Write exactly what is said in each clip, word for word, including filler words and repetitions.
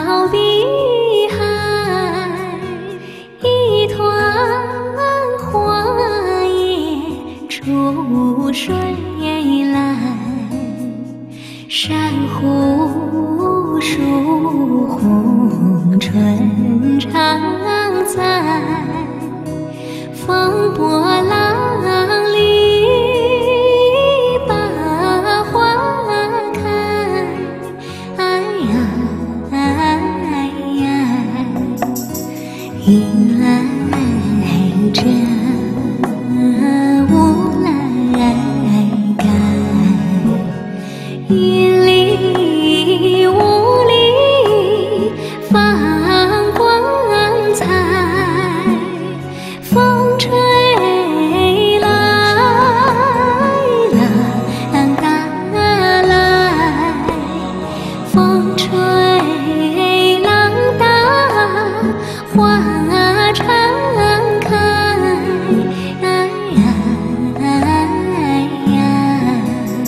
碧海，一团花叶出水来，珊瑚树红春常在，风波浪里把花开，哎呀哎呀，迎来这雾来开，云里雾里放光彩，风吹来浪打来，风吹浪打，花常开，哎呀哎呀。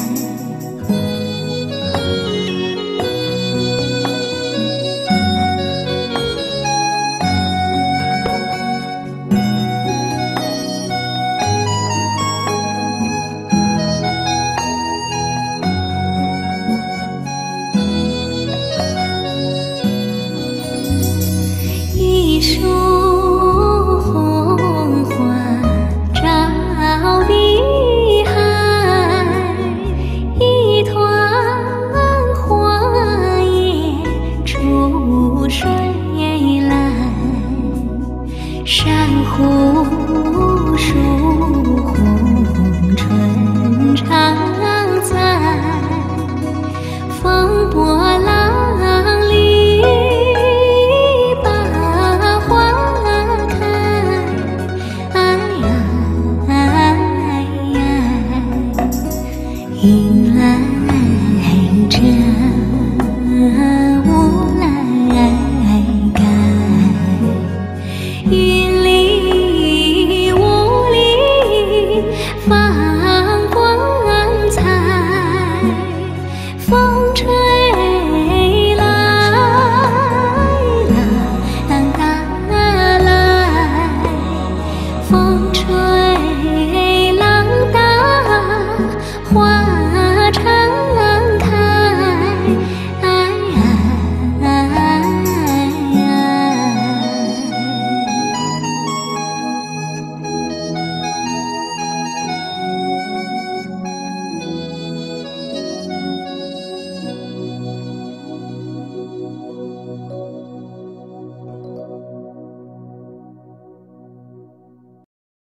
一树红花照碧海，一团花叶出水来，珊瑚树红春常在，风波浪里把花开，哎呀哎呀，迎来这雾来开，云里雾里放光彩，风吹